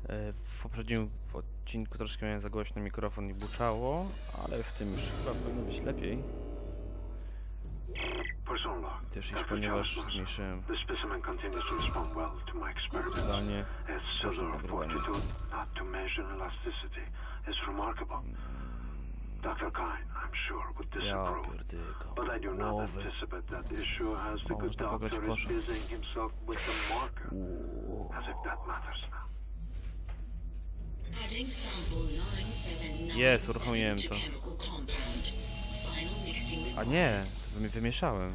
W poprzednim odcinku troszkę miałem za głośno mikrofon i buczało, ale w tym już chyba powinno być lepiej. Też iż ponieważ zmniejszyłem zdanie kosztem nagrywania. Dr. Kine, I'm sure, would disapprove, but I do not anticipate that the issue has the good doctor is busying himself with the marker, as if that matters now. Adding sample 979 Jest, uruchomiłem to. chemical compound. Final mixing A nie, wymieszałem.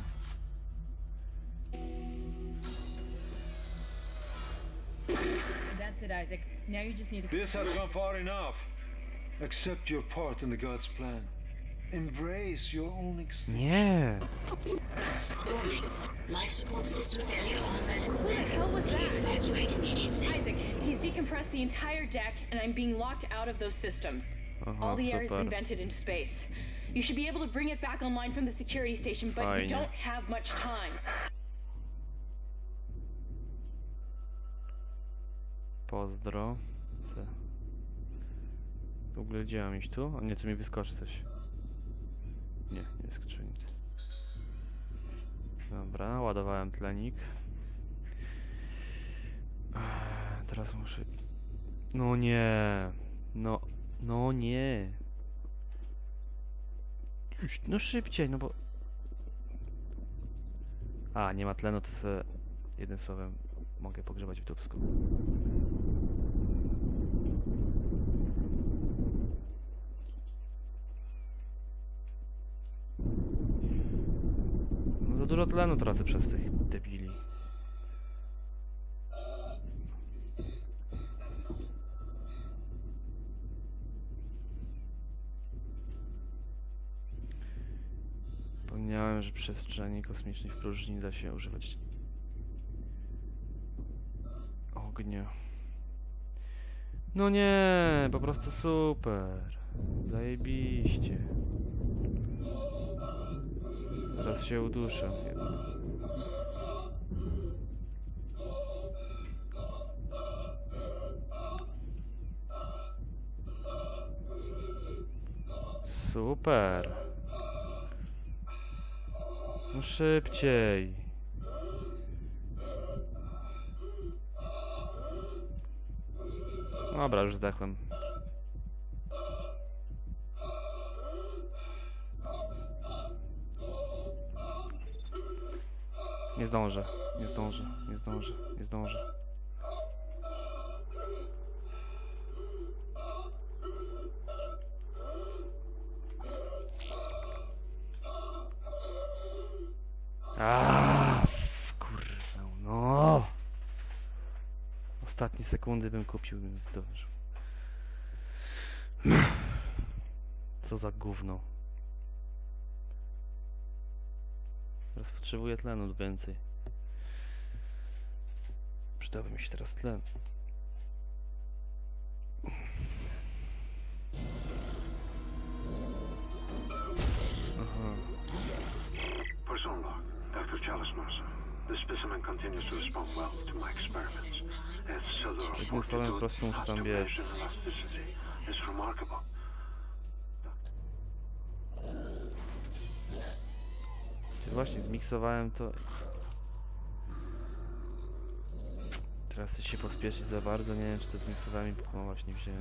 That's it, Isaac. Now you just need to... This has gone far enough. Accept your part in the God's plan. Embrace your own existence. Nie! warning. Life support system failure on medical What the deck. hell was Please that? evacuate immediately. Isaac, he's decompressed the entire deck, and I'm being locked out of those systems. Aha, All the air has been super. vented into space. You should be able to bring it back online from the security station, but Fajnie. you don't have much time. Pozdro. W ogóle gdzie mam iść tu? A nie, tu mi wyskoczy coś. Nie, nie wyskoczyło nic. Dobra, ładowałem tlenik. Teraz muszę... No nie! No nie! No szybciej, no bo... A, nie ma tlenu, to sobie jednym słowem mogę pogrzebać w dupsku. No za dużo tlenu tracę przez tych debili. Zapomniałem, że przestrzeni kosmicznej w próżni da się używać ognia. No nie, po prostu super. Zajebiście. Zaraz się uduszę. Super. No szybciej. Dobra, już zdechłem. Nie zdążę, nie zdążę, nie zdążę, nie zdążę. Kurwa, no. Ostatnie sekundy bym kupił, bym zdążył. Co za gówno. Teraz potrzebuję tlenu więcej. Przydałby mi się teraz tlen. Aha. Person log, Dr. Chalice Mercer. The specimen continues to respond well to my experiments. Its cellular Jednym słowem po fortitude, prostu muszę tam biec. attenuation, elasticity is remarkable. Właśnie zmiksowałem to. Teraz chcę się pospieszyć za bardzo, nie wiem czy to zmiksowałem i właśnie wziąłem.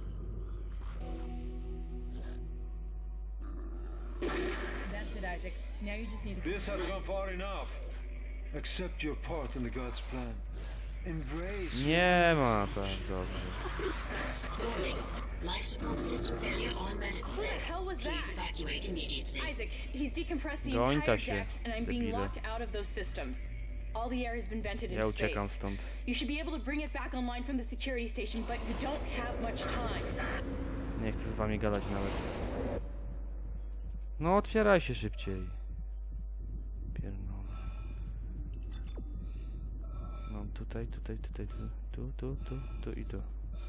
That's it, Isaac. Now you just need to... This has gone far enough. Accept your part in the God's plan. Embrace. Nie ma tak dobrze. Warning. Life support system failure on medical Who the deck. hell was Please that? evacuate immediately. Isaac, he's decompressed the Gońta entire się, deck, and I'm being debile. locked out of those systems. All the air has been vented Ja into space. uciekam stąd. You should be able to bring it back online from the security station, but you don't have much time. Nie chcę z wami gadać nawet. No otwieraj się szybciej. Pierdolę. Mam tutaj, tu i tu.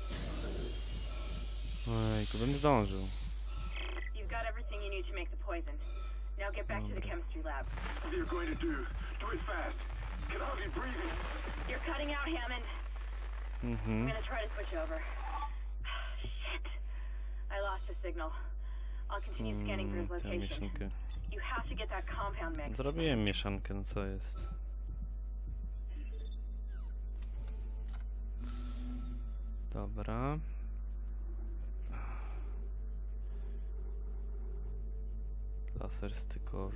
Ojku, bym zdążył. You've got everything you need to make the poison. Now get back to the chemistry lab. What are you going to do? Do it fast. Can hardly breathe. You're cutting out, Hammond. I'm gonna try to switch over. Shit. I lost the signal. I'll continue scanning for his Tę location. mieszankę. You have to get that compound mix. Zrobiłem mieszankę, no co jest? Dobra. Laser stykowy.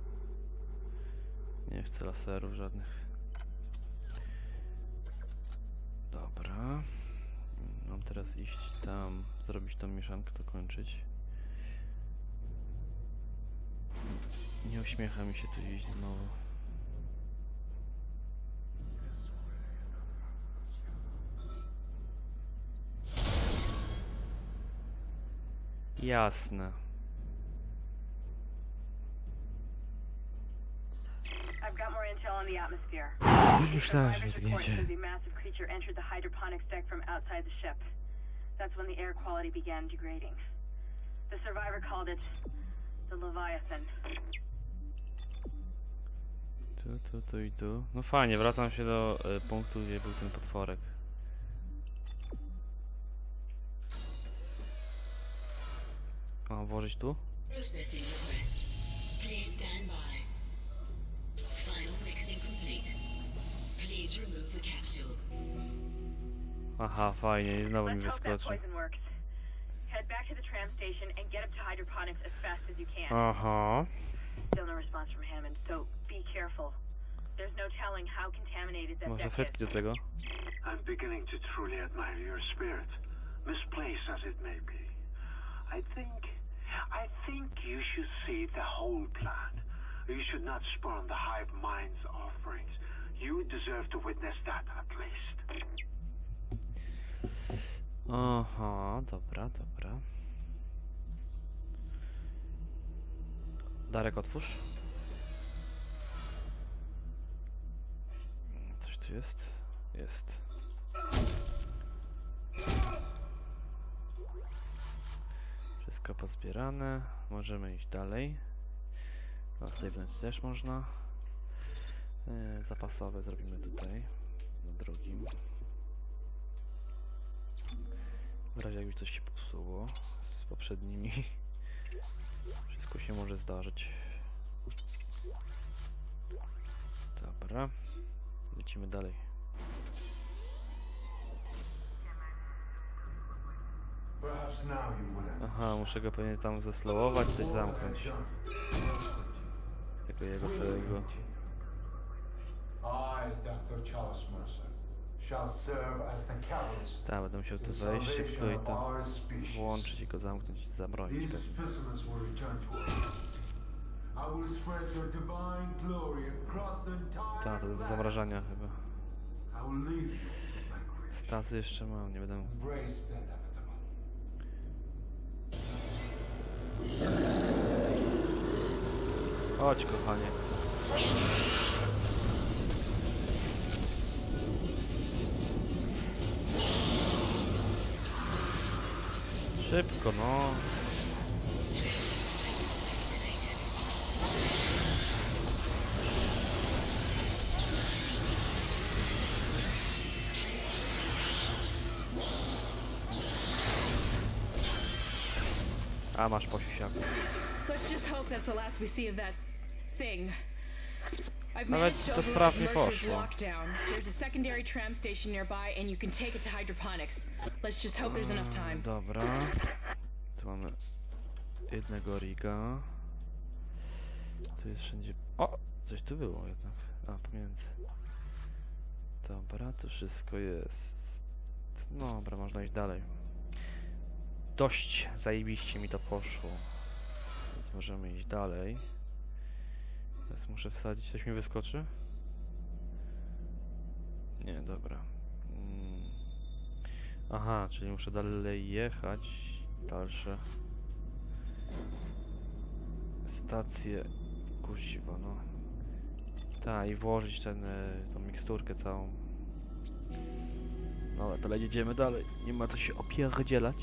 Nie chcę laserów żadnych. Dobra. Mam teraz iść tam, zrobić tą mieszankę, dokończyć. Nie uśmiecha mi się tu iść znowu. Jasne. I've got more intel on the atmosphere. Myślałem, że Survivors report zgniecie. says a massive creature entered the hydroponics deck from outside the ship. That's when the air quality began degrading. The survivor called it the Leviathan. Tu i tu. No fajnie, wracam się do punktu, gdzie był ten potworek. A, włożyć tu? Processing request. Please stand by. Final mixing complete. Please remove the capsule. Aha, fajnie, i znowu mi Let's hope that wyskoczy. poison works. Head back to the tram station and get up to hydroponics as fast as you can. Aha. Still no response from Hammond, so be careful. There's no telling how contaminated that Może deck frytki is. do tego? I'm beginning to truly admire your spirit, misplaced as it may be. I think you should see the whole plan. You should not spurn the hive mind's offerings. You deserve to witness that at least. Aha, dobra, dobra. Darek, otwórz. Coś tu jest? Jest. Wszystko pozbierane. Możemy iść dalej. No, save'nąć też można. Zapasowe zrobimy tutaj. Na drugim. W razie jakby coś się popsuło z poprzednimi. Wszystko się może zdarzyć. Dobra. Lecimy dalej. Aha, muszę go pewnie tam zeslowować, coś zamknąć. Tego jego całego. Tak, będę musiał tu wejść szybko i to włączyć i go zamknąć i zamrozić. Tak, to jest do zamrażania chyba. Stasy jeszcze mam, nie będę... Chodź, kochanie. Szybko, no. A masz po siusiaku. Let's just hope that's the last we see of that thing. I've Nawet managed to to override sprawnie Mercer's poszło. lockdown. There's a secondary tram station nearby and you can take it to hydroponics. Let's just hope there's enough time. Dobra. Tu mamy jednego riga. Tu jest wszędzie... O! Coś tu było jednak. A, pomiędzy. Dobra, to wszystko jest. No, dobra, można iść dalej. Dość zajebiście mi to poszło. Więc możemy iść dalej. Teraz muszę wsadzić. Coś mi wyskoczy? Nie, dobra. Aha, czyli muszę dalej jechać. Dalsze stacje. Kuźwa, no. Tak, i włożyć tą miksturkę całą. Dobra, to jedziemy dalej. Nie ma co się opierdzielać.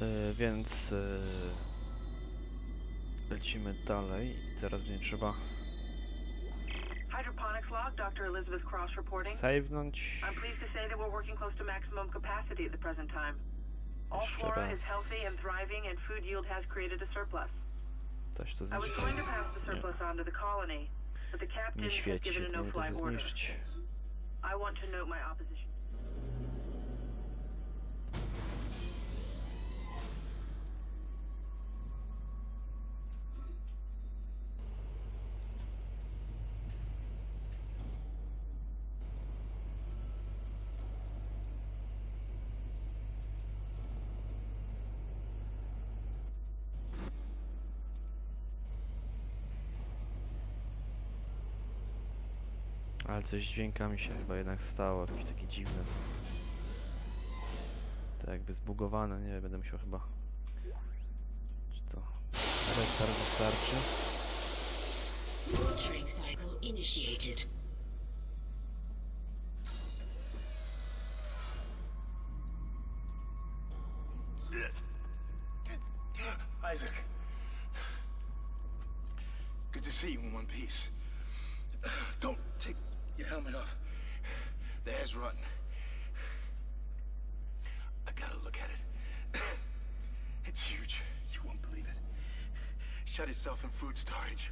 Więc lecimy dalej i teraz będzie trzeba Hydroponics log, Dr. Elizabeth Cross reporting. save'nąć. I'm pleased to say that we're working close to maximum capacity at the present time. All Jeszcze flora raz. is healthy and thriving, and food yield has created a surplus. Coś to I was zniszczy. going to pass the surplus on to the colony, but the captain Nie has świeci się, given a to nie da no-fly się order. zniszczyć. I want to note my opposition. Ale coś z dźwiękami się chyba jednak stało, jakieś takie dziwne są. To jakby zbugowane, nie wiem, będę musiał chyba... Czy to... Restart wystarczy? Monitoring cycle initiated. Isaac. Good to see you in one piece. Don't take your helmet off. The air's rotten. I gotta look at it. It's huge. You won't believe it. Shut itself in food storage.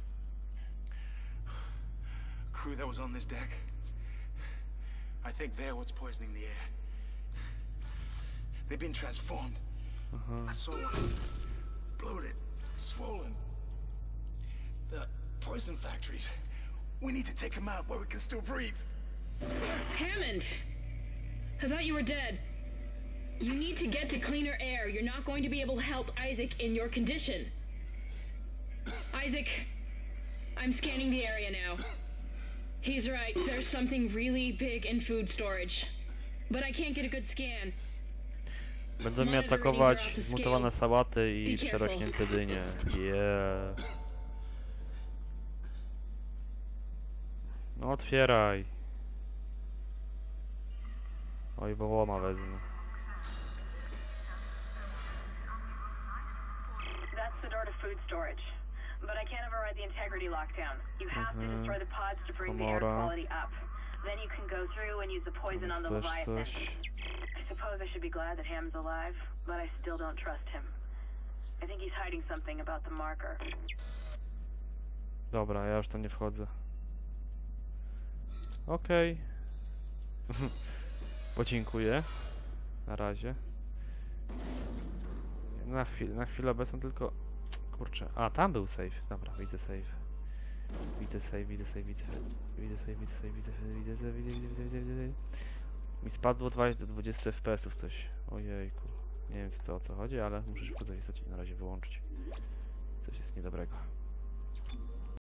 Crew that was on this deck. I think they're what's poisoning the air. They've been transformed. I saw one. Bloated. Swollen. The poison factories. We need to take him out where we can still breathe. Hammond! I thought you were dead. You need to get to cleaner air. You're not going to be able to help Isaac in your condition. Isaac, I'm scanning the area now. He's right. There's something really big in food storage. But I can't get a good scan. Będą mnie atakować zmutowane sałaty i przerośnięte dynie. Yeah. No otwieraj. Oj, bo łoma wezmę. That's the door to food storage. But I can't override the integrity lockdown. You have to destroy the pods to bring the air Komora. quality up. Then you can go through and use the poison on the Coś, Leviathan. coś. I suppose I should be glad that Ham's alive, but I still don't trust him. I think he's hiding something about the marker. Dobra, ja już tam nie wchodzę. Okej. Podziękuję. Na razie. Na chwilę obecną tylko... Kurczę. A, tam był save. Dobra, widzę save. Widzę save, widzę save, widzę. Widzę save, widzę save, widzę, widzę, widzę, widzę, widzę, widzę. Mi spadło 20 FPS-ów coś. Ojejku. Nie wiem o co chodzi, ale muszę szybko zapisać i na razie wyłączyć. Coś jest niedobrego.